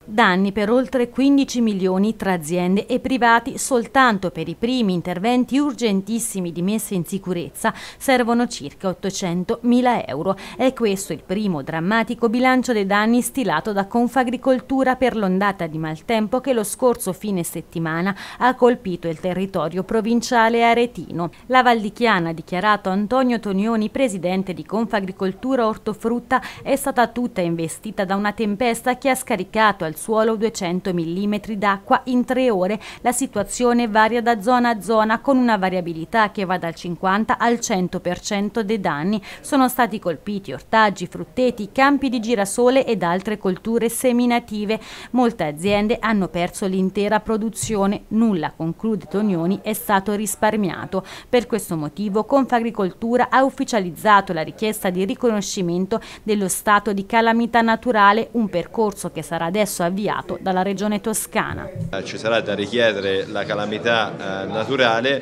Danni per oltre 15 milioni tra aziende e privati. Soltanto per i primi interventi urgentissimi di messa in sicurezza servono circa 800.000 euro. È questo il primo drammatico bilancio dei danni stilato da Confagricoltura per l'ondata di maltempo che lo scorso fine settimana ha colpito il territorio provinciale aretino. La Valdichiana, ha dichiarato Antonio Tonioni, presidente di Confagricoltura Ortofrutta, è stata tutta investita da una tempesta che ha scaricato al suolo 200 mm d'acqua in 3 ore. La situazione varia da zona a zona con una variabilità che va dal 50 al 100% dei danni. Sono stati colpiti ortaggi, frutteti, campi di girasole ed altre colture seminative. Molte aziende hanno perso l'intera produzione. Nulla, conclude Tonioni, è stato risparmiato. Per questo motivo Confagricoltura ha ufficializzato la richiesta di riconoscimento dello stato di calamità naturale, un percorso che sarà adesso avviato dalla Regione Toscana. Ci sarà da richiedere la calamità naturale,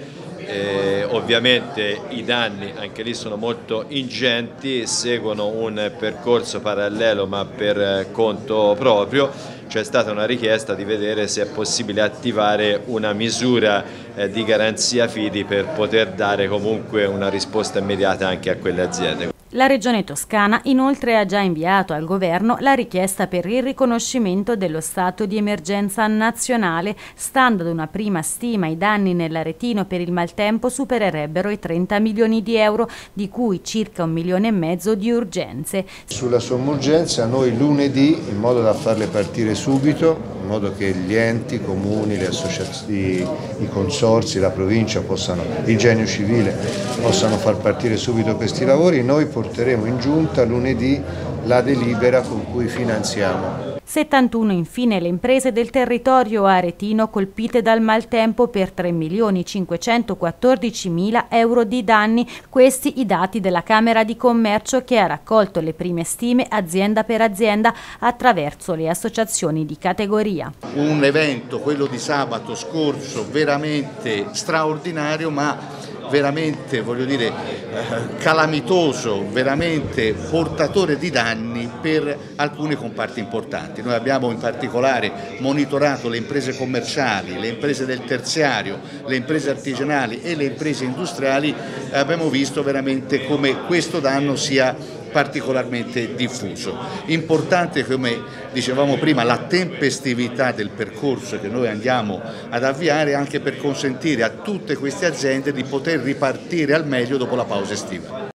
ovviamente i danni anche lì sono molto ingenti, seguono un percorso parallelo ma per conto proprio. C'è stata una richiesta di vedere se è possibile attivare una misura di garanzia fidi per poter dare comunque una risposta immediata anche a quelle aziende. La Regione Toscana inoltre ha già inviato al Governo la richiesta per il riconoscimento dello stato di emergenza nazionale. Stando ad una prima stima, i danni nell'Aretino per il maltempo supererebbero i 30 milioni di euro, di cui circa 1,5 milioni di urgenze. Sulla somma urgenza noi lunedì, in modo da farle partire subito, in modo che gli enti, i comuni, le associazioni, i consorzi, la provincia, il genio civile possano far partire subito questi lavori, noi porteremo in giunta lunedì la delibera con cui finanziamo. 71 infine le imprese del territorio aretino colpite dal maltempo per 3.514.000 euro di danni. Questi i dati della Camera di Commercio, che ha raccolto le prime stime azienda per azienda attraverso le associazioni di categoria. Un evento, quello di sabato scorso, veramente straordinario, ma veramente, voglio dire, calamitoso, veramente portatore di danni per alcuni comparti importanti. Noi abbiamo in particolare monitorato le imprese commerciali, le imprese del terziario, le imprese artigianali e le imprese industriali e abbiamo visto veramente come questo danno sia particolarmente diffuso. Importante, come dicevamo prima, la tempestività del percorso che noi andiamo ad avviare anche per consentire a tutte queste aziende di poter ripartire al meglio dopo la pausa estiva.